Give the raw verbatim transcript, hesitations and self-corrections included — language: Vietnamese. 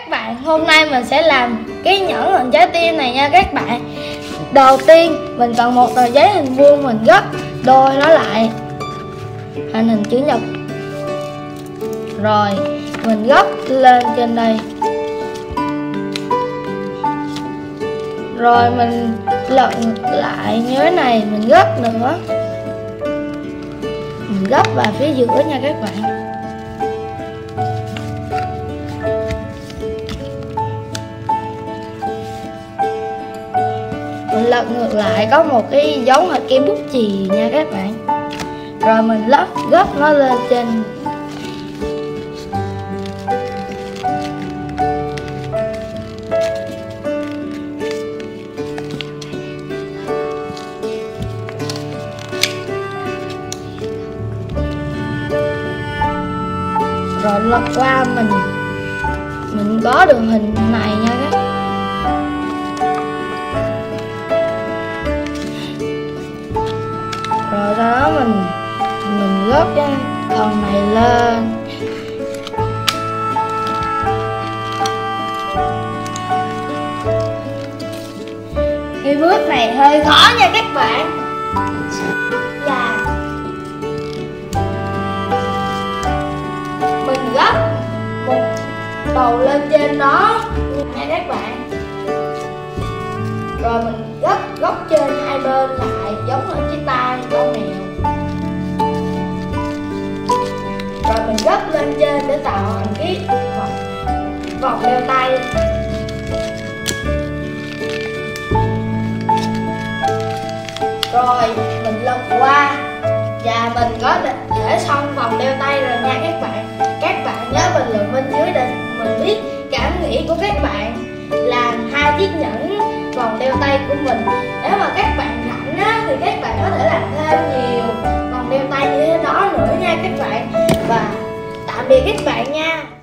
các bạn, hôm nay mình sẽ làm cái nhẫn hình trái tim này nha các bạn. Đầu tiên mình cần một tờ giấy hình vuông, mình gấp đôi nó lại thành hình chữ nhật. Rồi mình gấp lên trên đây. Rồi mình lật lại như thế này, mình gấp nữa. Mình gấp vào phía giữa nha các bạn. Mình lật ngược lại có một cái giống hệt cây bút chì nha các bạn. Rồi mình lắp gấp nó lên trên. Rồi lật qua mình mình có được hình này nha các bạn. Rồi sau đó mình mình gấp cái phần này lên. Cái bước này hơi khó nha các bạn. Là mình gấp một đầu lên trên đó nha các bạn. Rồi mình gấp góc trên hai bên lại giống như chiếc tai con mèo. Rồi mình gấp lên trên để tạo thành cái vòng, vòng đeo tay. Rồi mình lật qua và mình có để xong vòng đeo tay rồi nha các bạn. Các bạn nhớ bình luận bên dưới để mình biết cảm nghĩ của các bạn làm hai chiếc nhẫn vòng đeo tay của mình. Nếu mà các bạn rảnh á, thì các bạn có thể làm thêm nhiều vòng đeo tay như thế đó nữa nha các bạn. Và tạm biệt các bạn nha.